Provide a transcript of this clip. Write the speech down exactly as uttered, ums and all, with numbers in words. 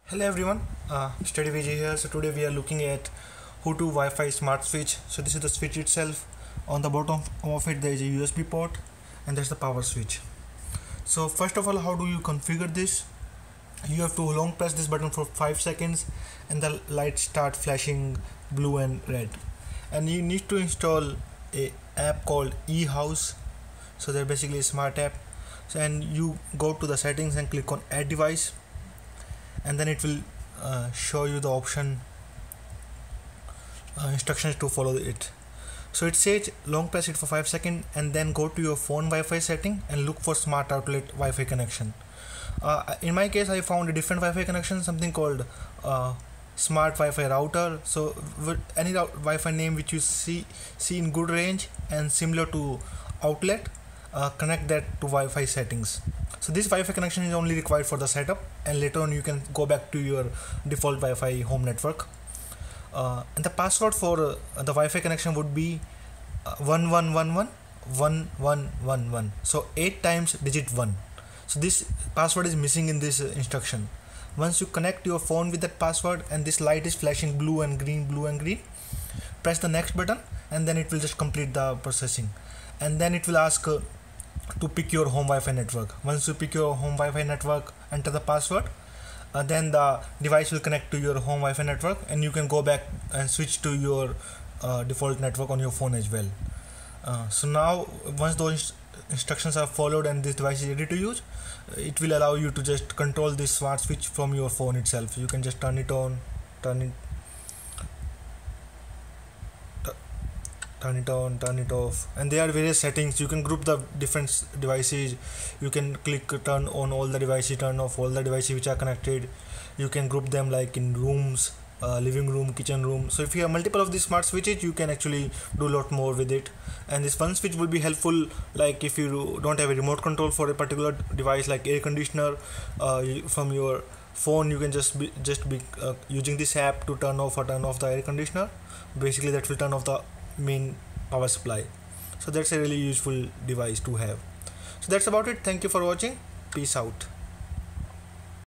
Hello everyone, uh, Study Vijay here. So today we are looking at Hutu Wi-Fi smart switch. So this is the switch itself. On the bottom of it there is a U S B port and that's the power switch. So first of all, how do you configure this? You have to long press this button for five seconds and the lights start flashing blue and red. And you need to install a app called eHouse. So they're basically a smart app. So and you go to the settings and click on add device, and then it will uh, show you the option uh, instructions to follow it. So it says long press it for five seconds and then go to your phone Wi-Fi setting and look for smart outlet Wi-Fi connection. Uh, in my case, I found a different Wi-Fi connection, something called uh, smart Wi-Fi router. So with any Wi-Fi name which you see see in good range and similar to outlet, uh, connect that to Wi-Fi settings. So this Wi-Fi connection is only required for the setup, and later on you can go back to your default Wi-Fi home network. Uh, and the password for uh, the Wi-Fi connection would be uh, one one one one one one one one. So eight times digit one. So this password is missing in this uh, instruction. Once you connect your phone with that password and this light is flashing blue and green, blue and green, press the next button and then it will just complete the processing. And then it will ask uh, to pick your home Wi-Fi network. Once you pick your home Wi-Fi network, enter the password, uh, then the device will connect to your home Wi-Fi network and you can go back and switch to your uh, default network on your phone as well. Uh, so now once those instructions are followed and this device is ready to use, it will allow you to just control this smart switch from your phone itself. You can just turn it on, turn it turn it on, turn it off, and there are various settings. You can group the different devices. You can click turn on all the devices, turn off all the devices which are connected. You can group them like in rooms, uh, living room, kitchen room. So if you have multiple of these smart switches, you can actually do a lot more with it. And this one switch will be helpful like if you don't have a remote control for a particular device like air conditioner, uh, from your phone you can just be just be uh, using this app to turn off or turn off the air conditioner. Basically that will turn off the main power supply. So that's a really useful device to have. So that's about it. Thank you for watching. Peace out.